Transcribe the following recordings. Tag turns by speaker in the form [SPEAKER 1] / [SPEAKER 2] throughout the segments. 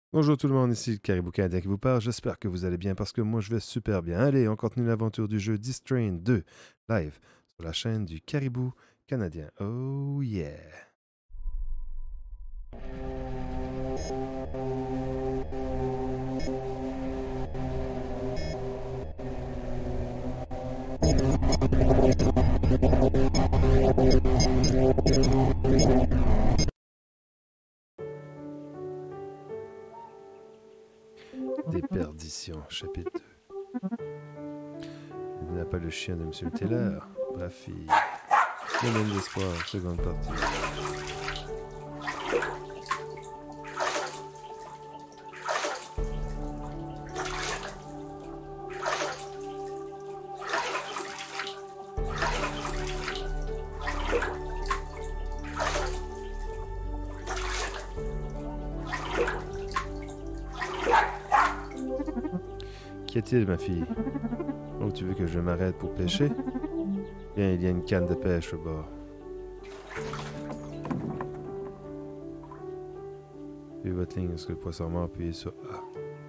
[SPEAKER 1] Bonjour tout le monde, ici le Caribou Canadien qui vous parle. J'espère que vous allez bien parce que moi je vais super bien. Allez, on continue l'aventure du jeu Distrain 2 live sur la chaîne du Caribou Canadien. Oh yeah! Déperdition, chapitre 2. Il n'a pas le chien de M. le Taylor. Bref, il domaine d'espoir, seconde partie. Qu'y a-t-il, ma fille? Oh, tu veux que je m'arrête pour pêcher? Bien, il y a une canne de pêche au bord. Suivez votre ligne jusqu'à le poisson mort, appuyez sur A.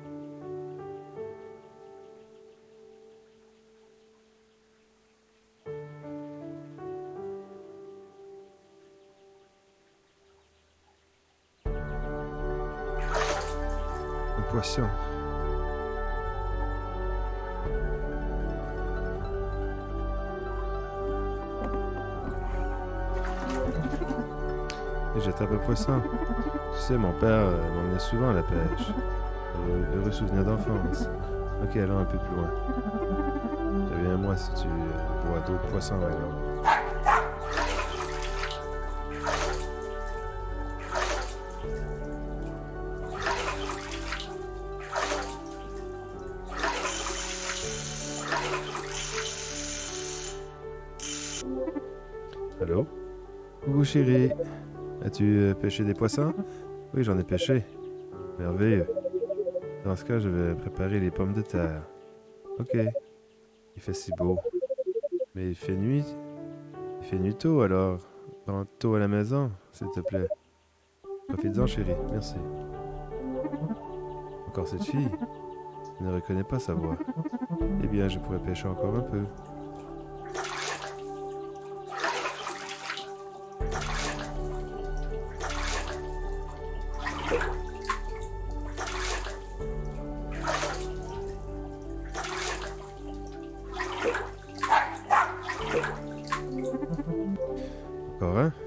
[SPEAKER 1] Un poisson. Et j'attrape un poisson. Tu sais, mon père m'emmenait souvent à la pêche. Heureux souvenir d'enfance. Ok, allons un peu plus loin. Reviens-moi si tu vois d'autres poissons alors. Allô? Coucou chérie. As-tu pêché des poissons? Oui, j'en ai pêché. Merveilleux. Dans ce cas, je vais préparer les pommes de terre. Ok. Il fait si beau. Mais il fait nuit. Il fait nuit tôt alors. Rentre tôt à la maison, s'il te plaît. Profites-en, chérie. Merci. Encore cette fille? Je ne reconnais pas sa voix. Eh bien, je pourrais pêcher encore un peu. Encore un?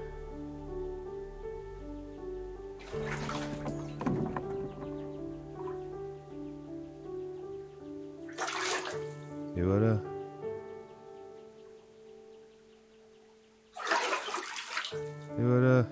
[SPEAKER 1] Et voilà. Et voilà.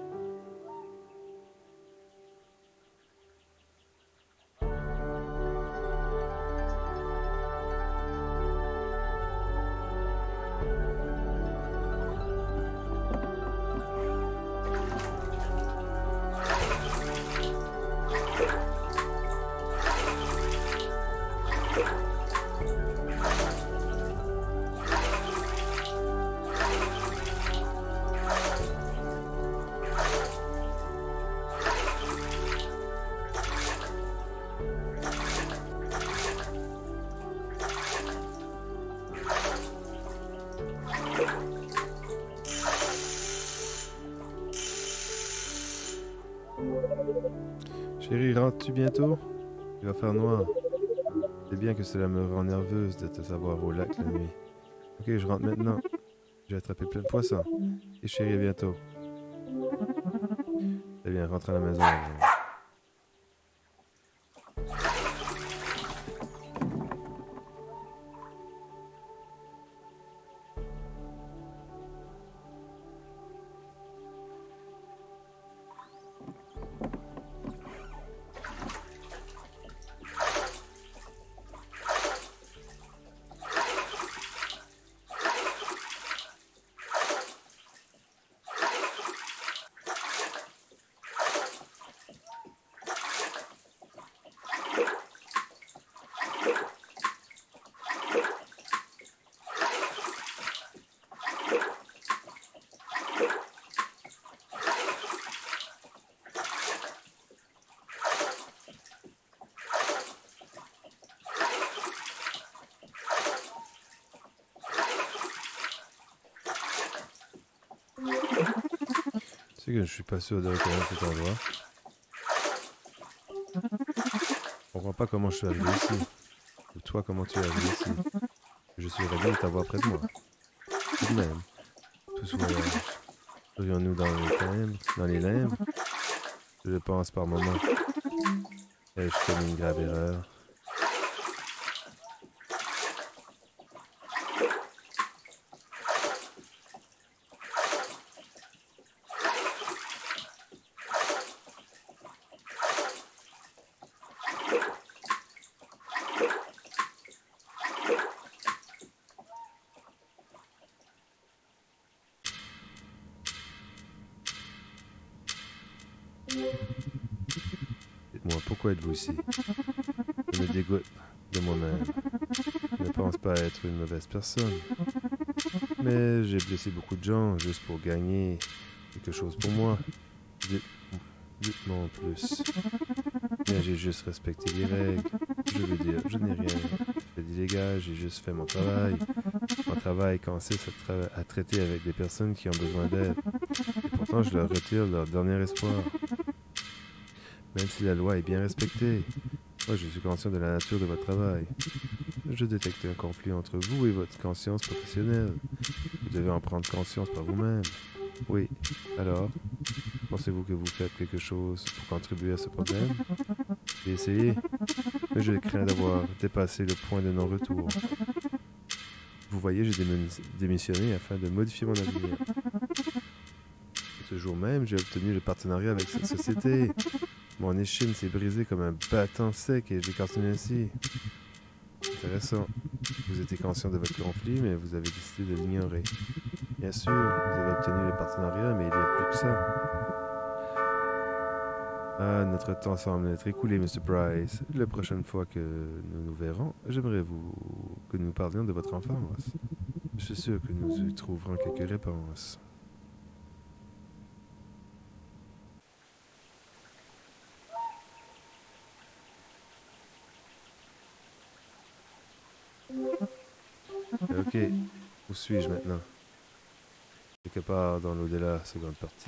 [SPEAKER 1] Chérie, rentres-tu bientôt? Il va faire noir. C'est bien que cela me rend nerveuse de te savoir au lac la nuit. Ok, je rentre maintenant. J'ai attrapé plein de poissons. Et chérie, à bientôt. C'est bien, rentre à la maison. C'est que je suis pas sûr de reconnaître cet endroit. Je comprends pas comment je suis arrivé ici. Ou toi, comment tu es arrivé ici. Je suis ravi de t'avoir près de moi. Tout de même, tous voyages. Serions-nous dans les limbes? Je le pense par moments. Ai-je commis une grave erreur? Dites-moi, pourquoi êtes-vous ici? Je me dégoûte de moi-même. Je ne pense pas être une mauvaise personne. Mais j'ai blessé beaucoup de gens juste pour gagner quelque chose pour moi. Dites-moi en plus. Mais j'ai juste respecté les règles. Je veux dire, je n'ai rien fait d'illégal, j'ai juste fait mon travail. Mon travail consiste à traiter avec des personnes qui ont besoin d'aide. Et pourtant, je leur retire leur dernier espoir. Même si la loi est bien respectée, moi je suis conscient de la nature de votre travail. Je détecte un conflit entre vous et votre conscience professionnelle. Vous devez en prendre conscience par vous-même. Oui. Alors, pensez-vous que vous faites quelque chose pour contribuer à ce problème? J'ai essayé, mais je crains d'avoir dépassé le point de non-retour. Vous voyez, j'ai démissionné afin de modifier mon avenir. Ce jour même, j'ai obtenu le partenariat avec cette société. Mon échine s'est brisée comme un bâton sec et j'ai continué ainsi. Intéressant. Vous étiez conscient de votre conflit, mais vous avez décidé de l'ignorer. Bien sûr, vous avez obtenu le partenariat, mais il y a plus que ça. Ah, notre temps semble être écoulé, Mr. Price. La prochaine fois que nous nous verrons, j'aimerais que nous parlions de votre enfance. Je suis sûr que nous y trouverons quelques réponses. Ok, où suis-je maintenant? Quelque part dans l'au-delà, seconde partie.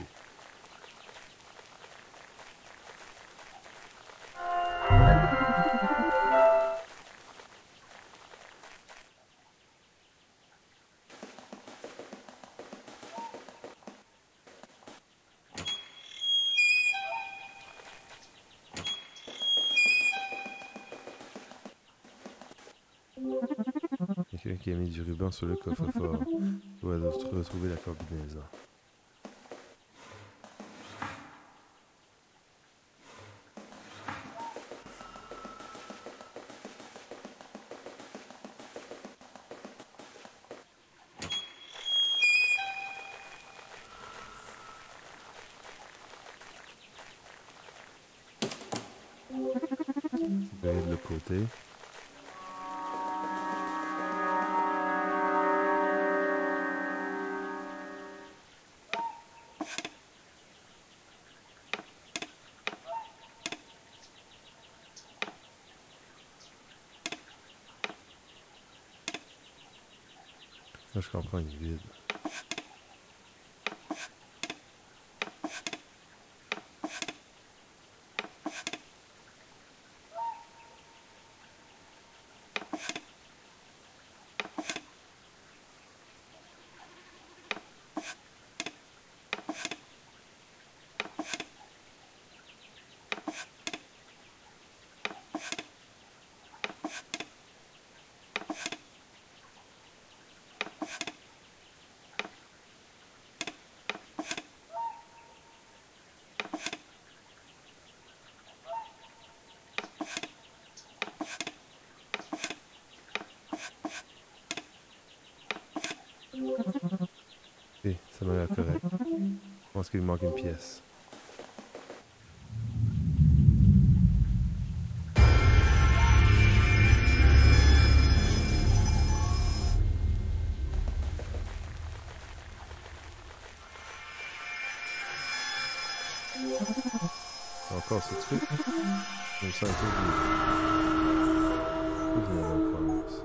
[SPEAKER 1] Quelqu'un qui a mis du ruban sur le coffre-fort doit retrouver la combinaison. Je vais de l'autre côté. Là, je comprends, il est vide. Ok, ça m'a l'air correct. Je pense qu'il manque une pièce. Encore ce truc. Je me sens un peu de l'enfance.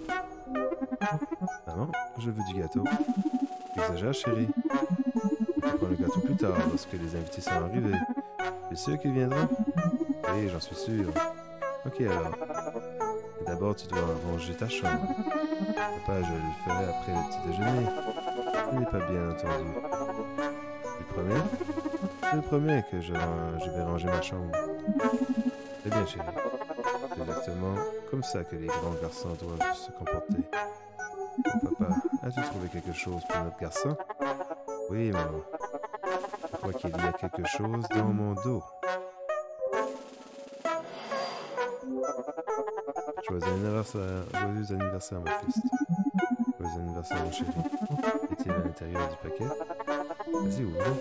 [SPEAKER 1] Maman, je veux du gâteau. Exagère, chérie. prendre le gâteau plus tard, lorsque les invités sont arrivés. Tu es sûr qu'ils viendront? Oui, j'en suis sûr. Ok alors. Et d'abord, tu dois ranger ta chambre. Papa, je le ferai après le petit déjeuner. Ce n'est pas bien entendu. Tu promets? Je promets que je vais ranger ma chambre. C'est bien, chérie. C'est exactement comme ça que les grands garçons doivent se comporter. Oh, papa, as-tu trouvé quelque chose pour notre garçon? Oui, maman. Je crois qu'il y a quelque chose dans mon dos. Joyeux anniversaire, mon fils. Joyeux anniversaire, mon chéri. Est-il à l'intérieur du paquet? Vas-y, ouvre.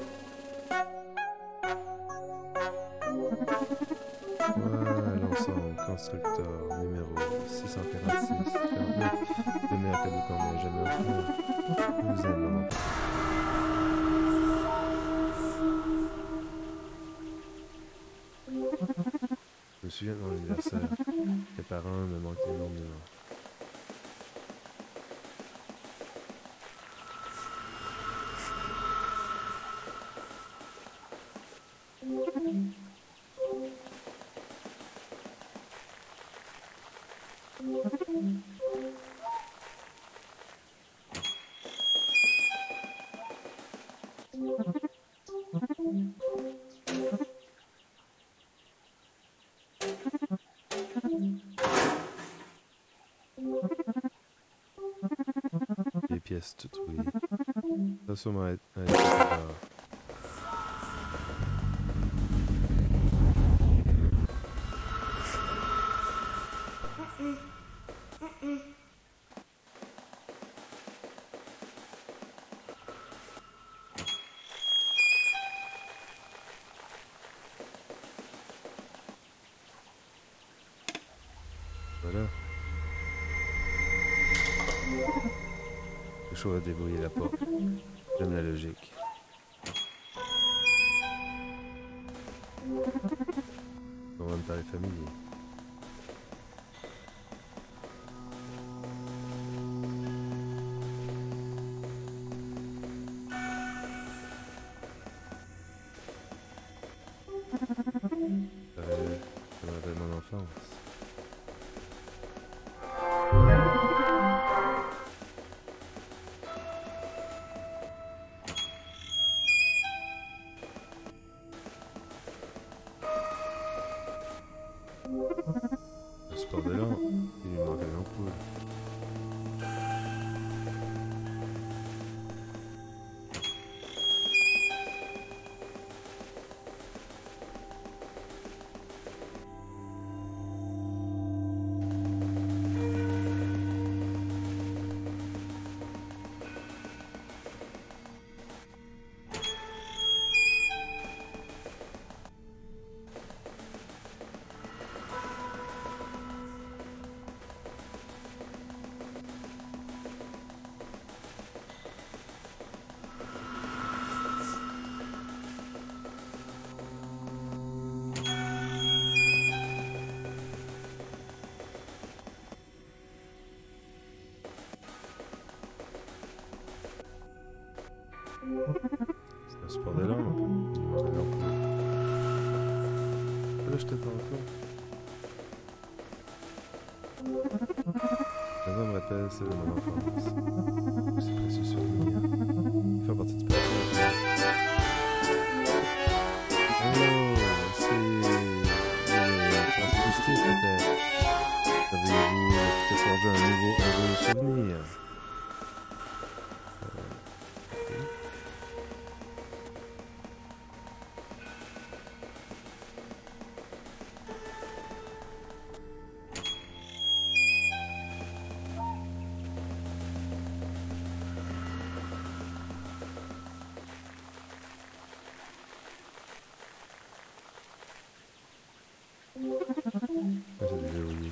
[SPEAKER 1] Voilà l'ensemble constructeur numéro 646-49. Le meilleur cadeau qu'on m'ait jamais offert. Je vous aime, maman. Je me souviens de mon anniversaire. Mes parents me manquent énormément. Les pièces toutes rouillées. Ça va sûrement être quelque part. Voilà. C'est chaud à déverrouiller la porte. J'aime la logique. On va me parler familier. Ça me rappelle mon enfance. Le sport de l'an, il lui manque une ampoule. C'est un sport de l'an, il lui manque une ampoule. Là, je t'attends encore. Ça me rappelle celle de mon enfance. C'est précieux souvenir. Il fait partie du passé. Oh, c'est positif peut-être. Savez-vous peut-être forger un nouveau souvenir? Ah, c'est déverrouillé.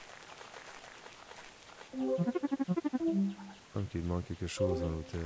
[SPEAKER 1] Comme qu'il manque quelque chose dans l'hôtel.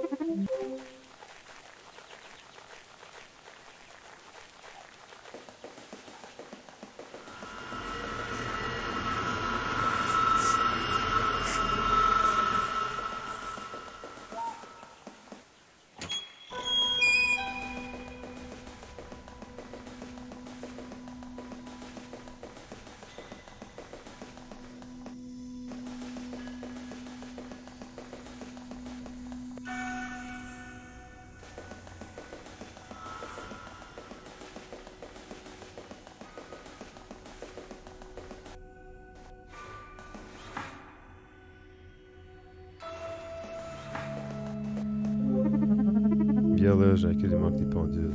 [SPEAKER 1] Regarde là, j'ai laquelle il manque des pendules.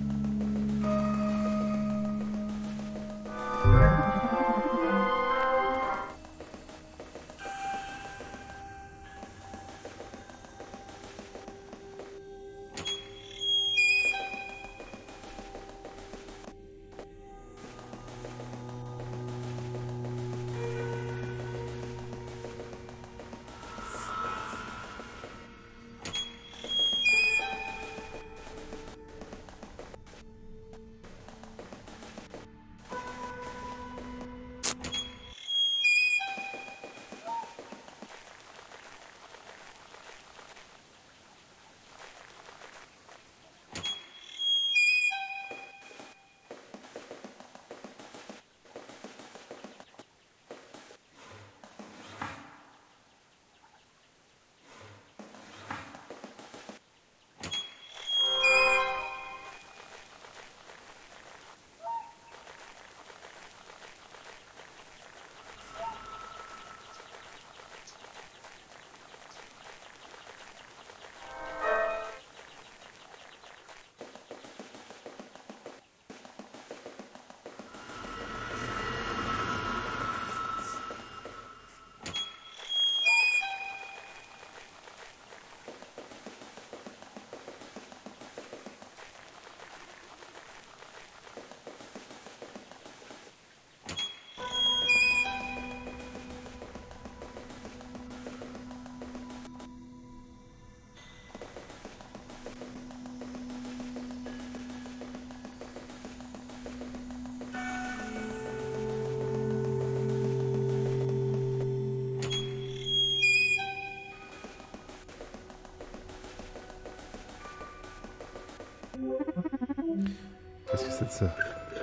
[SPEAKER 1] Qu'est-ce que c'est de ça?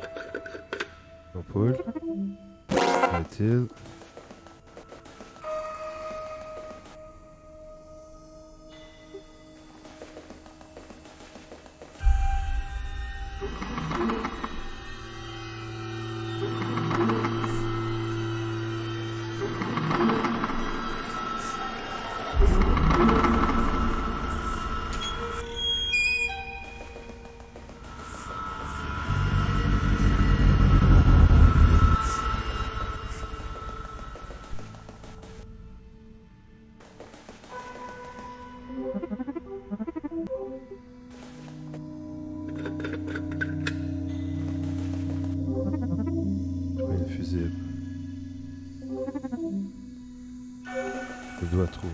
[SPEAKER 1] Ampoule. Est-il? Trouver une fusible. Je dois trouver.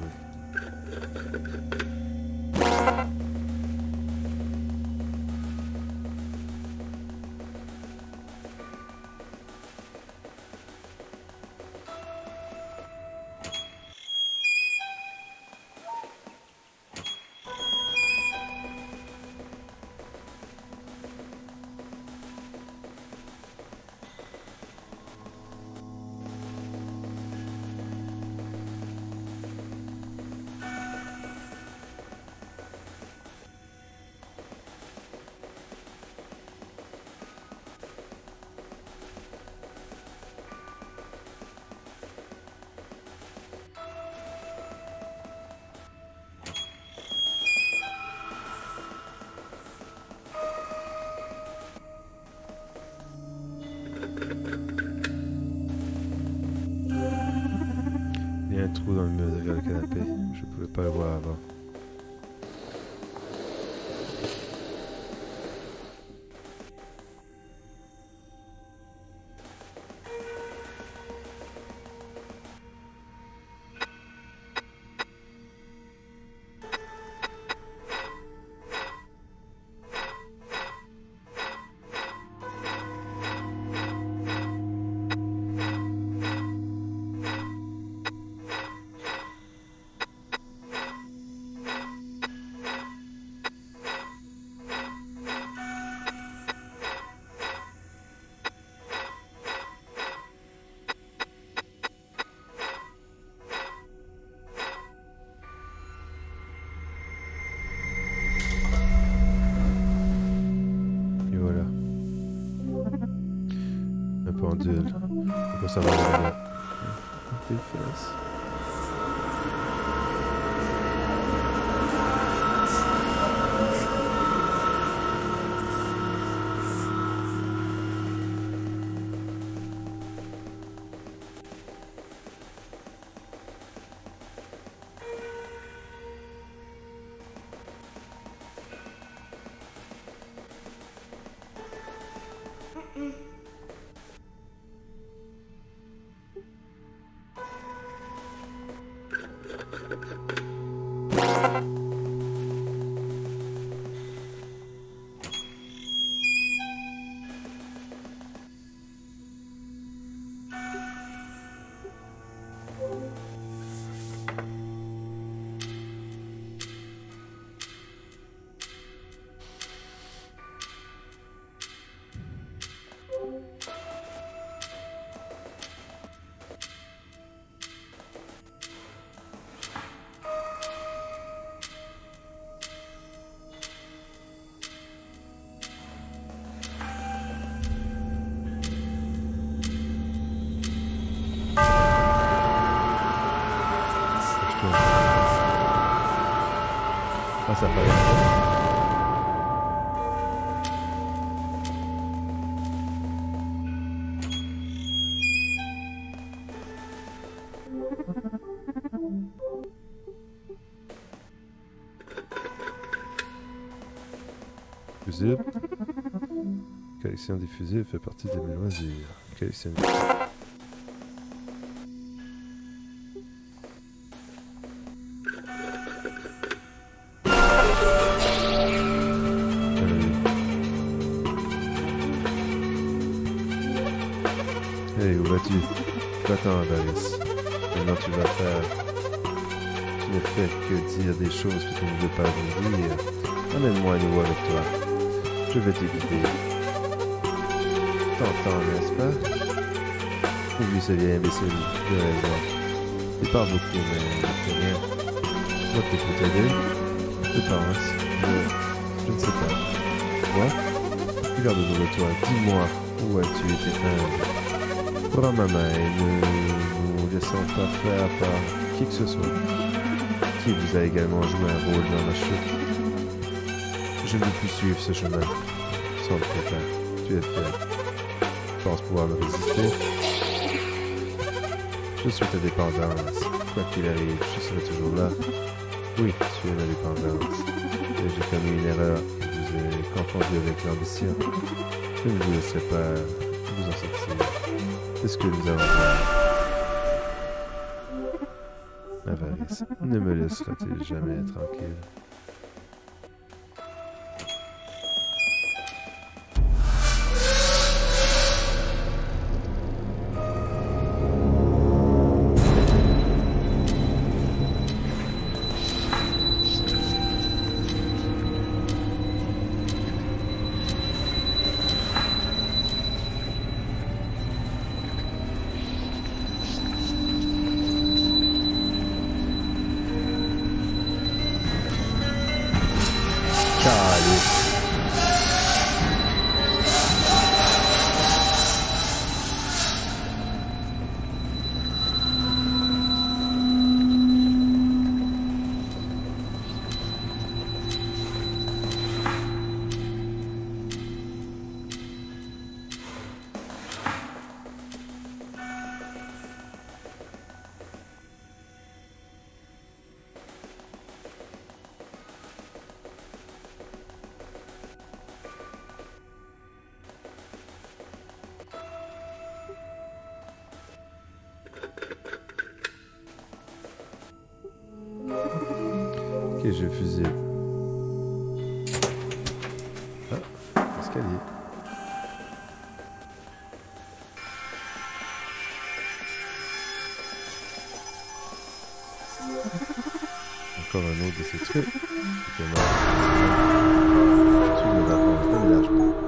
[SPEAKER 1] Il y a un trou dans le mur derrière le canapé. Je pouvais pas le voir avant. pendule. Il faut savoir regarder. Tes fesses. Ah, ça paraît pas. Fusible. Collection des fusibles fait partie de mes loisirs. Collection des fusibles. Hey, où vas-tu? Va-t'en, Varys. Maintenant tu vas faire... Tu ne fais que dire des choses que tu ne veux pas dire. Amène-moi à nouveau avec toi. Je vais te guider. T'entends, n'est-ce pas? Oublie ce vieil imbécile de raison. Il parle beaucoup, mais il ne fait rien. Moi, tu peux t'aider? Je pense. Je ne sais pas. Quoi? Regarde autour de toi. Dis-moi, où as-tu été humble? Prends ma main et ne nous laissons pas faire par qui que ce soit. Qui vous a également joué un rôle dans la chute. Je ne veux plus suivre ce chemin. Sans le prétend. Tu es faible. Tu penses pouvoir me résister? Je suis ta dépendance. Quoi qu'il arrive, je serai toujours là. Oui, tu es ma dépendance. Et j'ai commis une erreur et je vous ai confondu avec l'ambition. Je ne vous laisserai pas vous en sortir. C'est ce que nous allons faire. Varys, ne me laissera-t-il jamais tranquille? Ok, je vais fusil. Ah, escalier. Encore un autre de ces trucs. Tu me l'apprends, ne me lâche pas.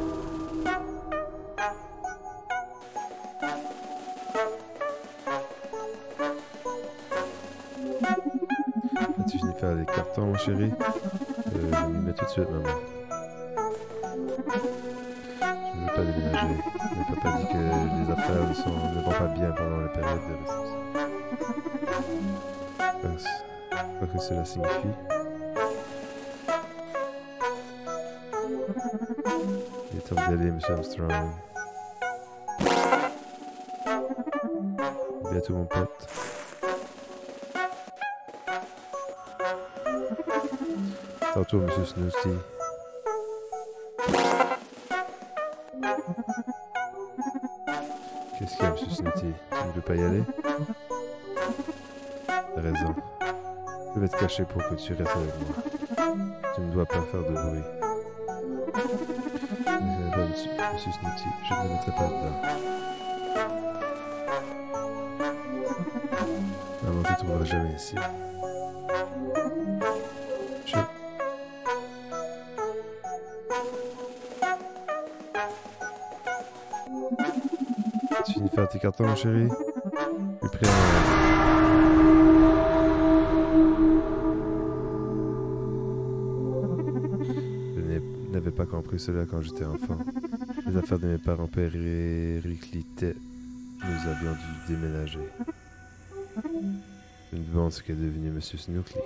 [SPEAKER 1] As-tu fini de faire les cartons, mon chéri? Je m'y mets tout de suite, maman. Je ne veux pas déménager. Mais papa dit que les affaires ne vont pas bien pendant la période de réception. Quoi que cela signifie. Il est temps d'aller, Monsieur Armstrong. Bientôt, mon pote. Tantôt, Monsieur Snooty. Qu'est-ce qu'il y a, Monsieur Snooty? Tu ne veux pas y aller? T'as raison. Je vais te cacher pour que tu restes avec moi. Tu ne dois pas faire de bruit. Ne pas, Monsieur Snooty, je ne me mettrai pas dedans. Maman ne te trouvera jamais ici. Chut. Tu finis de faire tes cartons, chérie? Plus près. Je n'avais pas compris cela quand j'étais enfant. Les affaires de mes parents périclitaient. Nous avions dû déménager. Je me demande ce qu'est devenu Monsieur Snooty.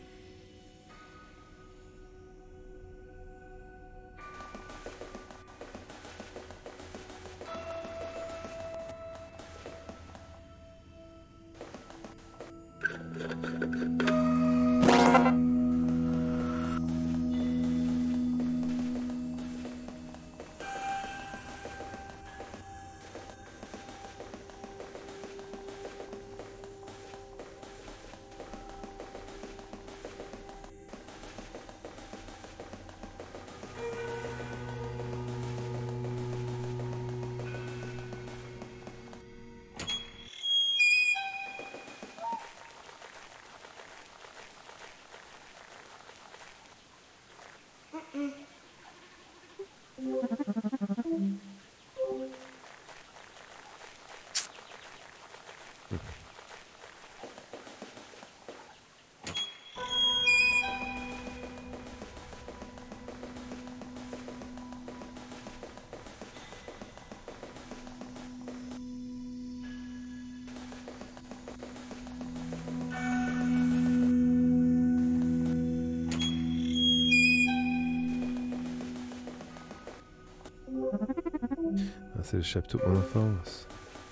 [SPEAKER 1] C'est le chapiteau de mon enfance.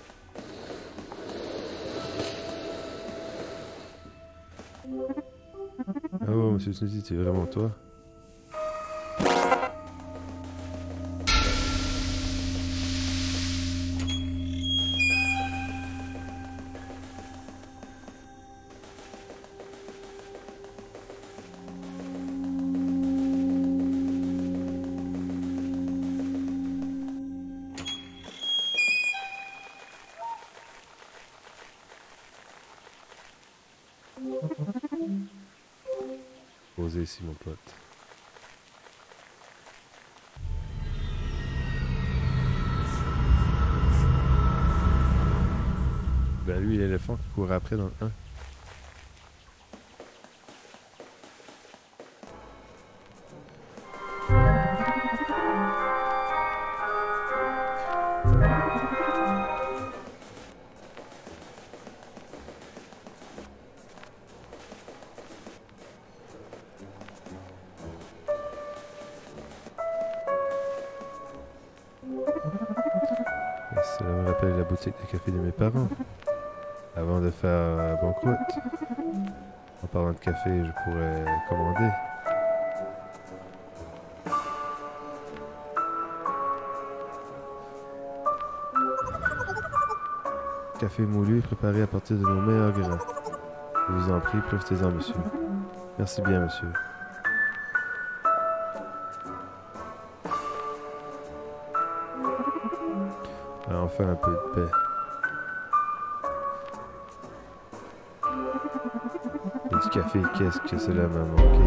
[SPEAKER 1] Oh, Monsieur Snooty, c'est vraiment toi? Posez ici, mon pote. Ben lui, l'éléphant qui court après dans le 1. Cela me rappelle la boutique de café de mes parents. Avant de faire banqueroute. En parlant de café, je pourrais commander. Café moulu préparé à partir de nos meilleurs grains. Je vous en prie, profitez-en, monsieur. Merci bien, monsieur. Enfin un peu de paix. Et du café, qu'est-ce que cela m'a manqué.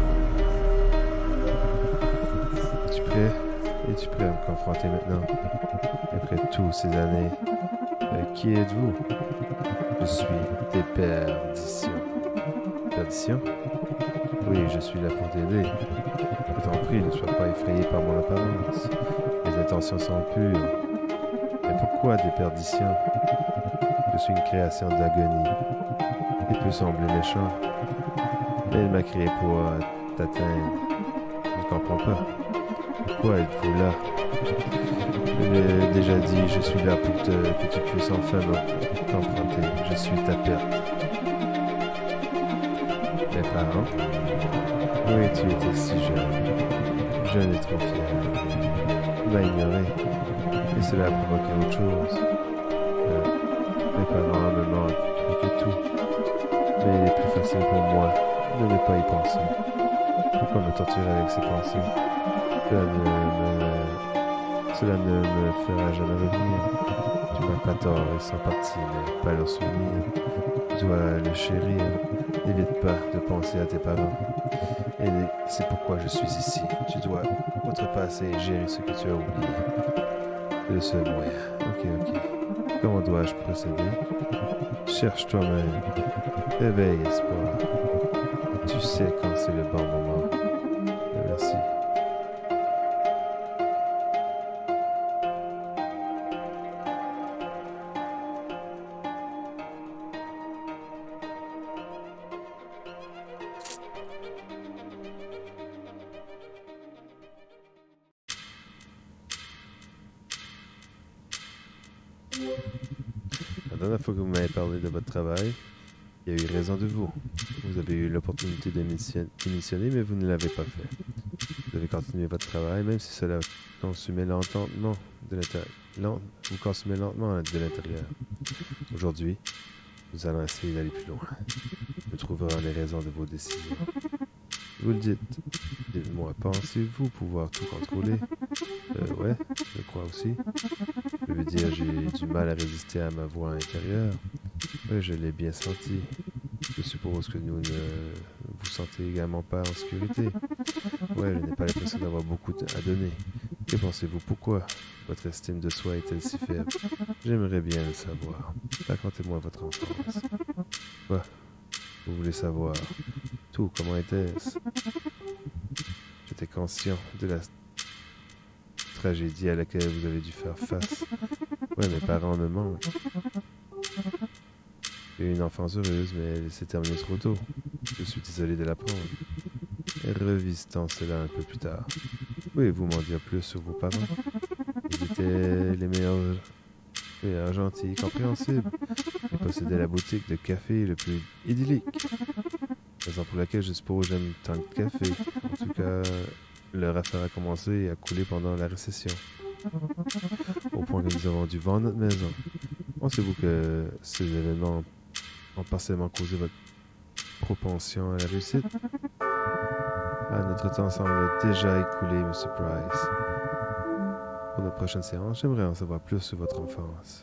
[SPEAKER 1] Es-tu prêt? Es-tu prêt à me confronter maintenant? Après toutes ces années, qui êtes-vous? Je suis des perditions. Perdition? Oui, je suis là pour t'aider. Je t'en prie, ne sois pas effrayé par mon apparence. Les intentions sont pures. Mais pourquoi des perditions? Je suis une création d'agonie. Il peut sembler méchant, mais il m'a créé pour t'atteindre. Je ne comprends pas. Pourquoi êtes-vous là? Je l'ai déjà dit, je suis là pour que tu puisses enfin t'emprunter. Je suis ta perte. Mes parents? Oui, tu étais si jeune et trop fier. Tu m'as ignoré, et cela a provoqué autre chose. Mes parents me manquent plus que tout, mais il est plus facile pour moi de ne pas y penser. Pourquoi me torturer avec ces pensées? Cela ne me fera jamais revenir. Tu m'as pas tort, ils sont partis, mais pas leurs souvenirs. Tu dois le chérir. N'évite pas de penser à tes parents. Et c'est pourquoi je suis ici. Tu dois outrepasser et gérer ce que tu as oublié. C'est le seul moyen. Ok. Comment dois-je procéder? Cherche toi-même. Éveille, espoir. Tu sais quand c'est le bon moment. Merci. La dernière fois que vous m'avez parlé de votre travail, il y a eu raison de vous. Vous avez eu l'opportunité de démissionner, mais vous ne l'avez pas fait. Vous avez continué votre travail, même si cela consumait lentement de l'intérieur. Vous consumez lentement de l'intérieur. Aujourd'hui, nous allons essayer d'aller plus loin. Nous trouverons les raisons de vos décisions. Vous le dites. Dites-moi, pensez-vous pouvoir tout contrôler? Ouais, je crois aussi. Je veux dire, j'ai du mal à résister à ma voix intérieure. Oui, je l'ai bien senti. Je suppose que vous sentez également pas en sécurité. Ouais, je n'ai pas l'impression d'avoir beaucoup à donner. Que pensez-vous? Pourquoi votre estime de soi est-elle si faible? J'aimerais bien le savoir. Racontez-moi votre enfance. Quoi? Vous voulez savoir? Tout, comment était-ce? J'étais conscient de la tragédie à laquelle vous avez dû faire face. Ouais, mes parents me manquent. J'ai eu une enfance heureuse, mais elle s'est terminée trop tôt. Je suis désolé de l'apprendre. Revisitons cela un peu plus tard. Pouvez-vous m'en dire plus sur vos parents? Ils étaient les meilleurs gentils, compréhensibles. Ils possédaient la boutique de café le plus idyllique. Raison pour laquelle je suppose j'aime tant le café. En tout cas, leur affaire a commencé et a coulé pendant la récession. Au point que nous avons dû vendre notre maison. Pensez-vous que ces événements ont partiellement causé votre propension à la réussite? Ah, notre temps semble déjà écoulé, M. Price. Pour notre prochaine séance, j'aimerais en savoir plus sur votre enfance.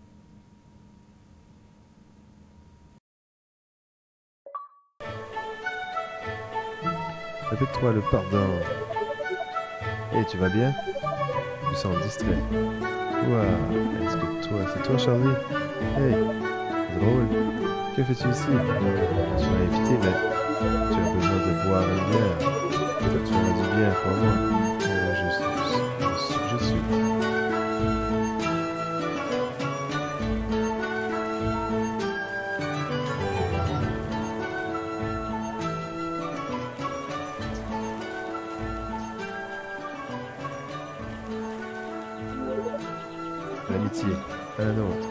[SPEAKER 1] Chapitre 3, le pardon. Hey, tu vas bien? Tu sens distrait. Wow, est-ce que c'est toi, Charlie? Hey, drôle. Que fais-tu ici? Tu m'as invité, mais tu as besoin de boire une bière. Tu feras du bien pour moi. Je suis. L'amitié, un autre.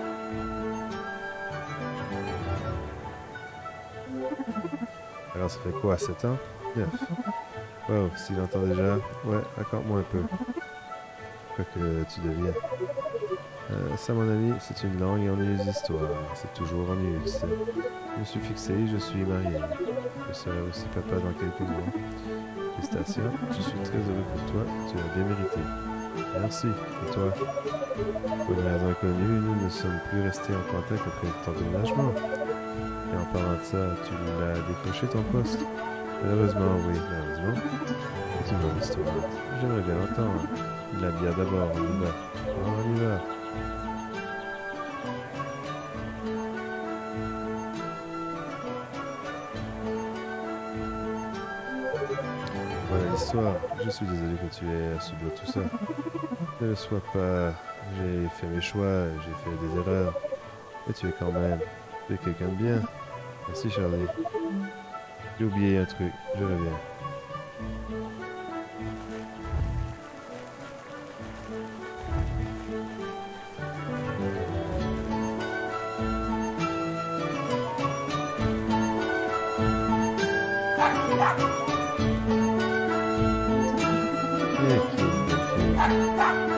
[SPEAKER 1] Alors ça fait quoi, 7 ans? 9. Wow, s'il entend déjà, ouais, raconte-moi un peu. Quoi que tu deviens. Ça, mon ami, c'est une longue et ennuyeuse histoire. C'est toujours ennuyeux, tu sais. Je me suis fixé, je suis marié. Je serai aussi papa dans quelques mois. Félicitations, je suis très heureux pour toi, tu l'as bien mérité. Merci, et toi? Pour une raison inconnue, nous ne sommes plus restés en contact après ton déménagement. Et en parlant de ça, tu l'as décroché ton poste? Malheureusement, oui, malheureusement. C'est une bonne histoire. J'aimerais bien l'entendre. La bière d'abord, on y va. On y va. Voilà l'histoire. Je suis désolé que tu aies à subir tout ça. Ne le sois pas. J'ai fait mes choix, j'ai fait des erreurs. Mais tu es quand même. Tu es quelqu'un de bien. Merci Charlie. J'ai oublié un truc, je reviens. Eh, qui est une belle fille.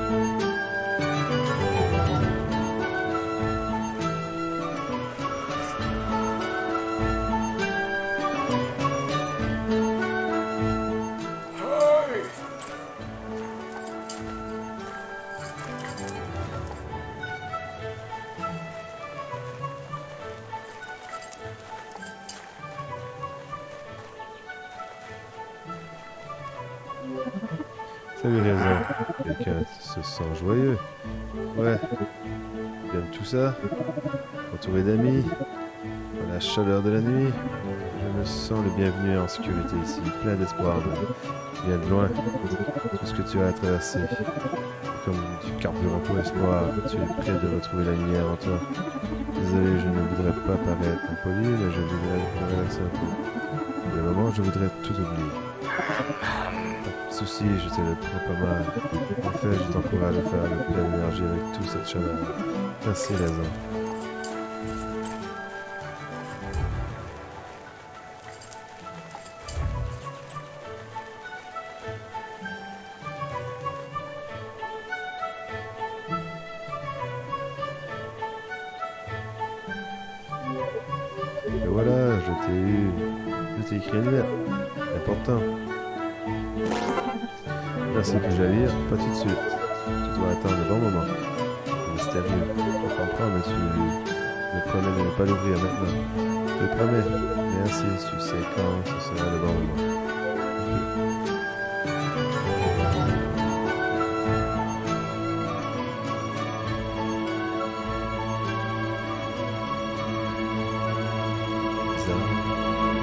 [SPEAKER 1] Salut Raison. Quelqu'un se sent joyeux. Ouais. Tu aimes tout ça? Entouré d'amis? Dans la chaleur de la nuit? Je me sens le bienvenu en sécurité ici, plein d'espoir. Tu viens de loin. Tout ce que tu as à traverser. C'est comme du carburant pour espoir. Tu es prêt de retrouver la lumière en toi. Désolé, je ne voudrais pas paraître impoli, mais je voudrais relaxer un peu. Pour le moment, je voudrais tout oublier. Pas de soucis, je te le prends pas mal. En fait, je t'encourage à faire le plein d'énergie avec toute cette chaleur. Merci, Raison. Et voilà, je t'ai écrit une lettre. Important. Merci que je la lire, pas tout de suite. Tu dois attendre le bon moment. C'est mystérieux, je comprends, mais tu me promets de ne pas l'ouvrir maintenant. Je te promets, mais ainsi tu sais quand ce sera le bon moment. Ok. Bizarre.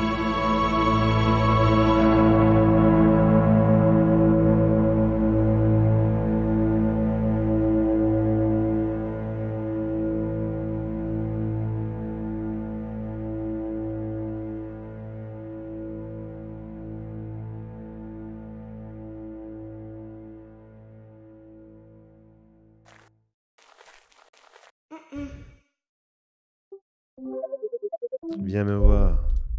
[SPEAKER 1] Viens me voir.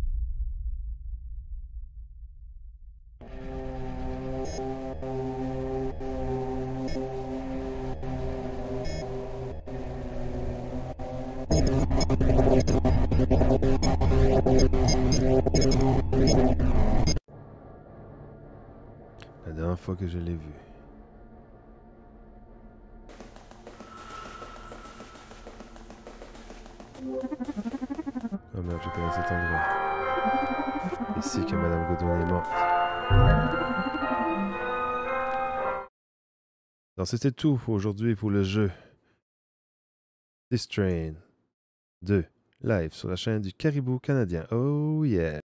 [SPEAKER 1] La dernière fois que je l'ai vu. Oh merde, je connais cet endroit. Ici que Madame Godwin est morte. Donc c'était tout pour aujourd'hui pour le jeu This Train 2 live sur la chaîne du Caribou Canadien. Oh yeah!